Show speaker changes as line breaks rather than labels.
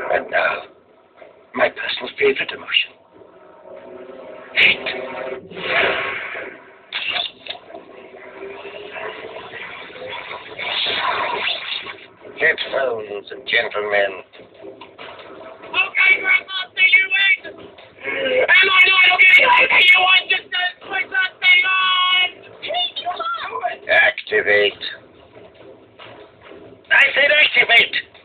And now, my personal favorite emotion. Hate. Headphones, gentlemen.
Okay, Grandma, say you wait. Am I not okay? Okay, you want just to switch that thing on? Hey, come on.
Activate. I said activate.